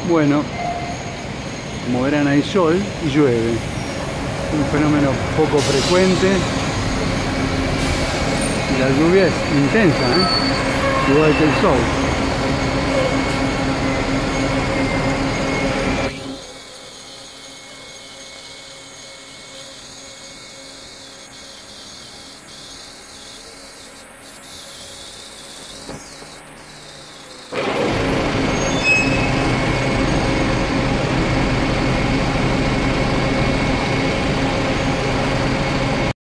Bueno, como verán hay sol y llueve. Un fenómeno poco frecuente. Y la lluvia es intensa, igual que el sol.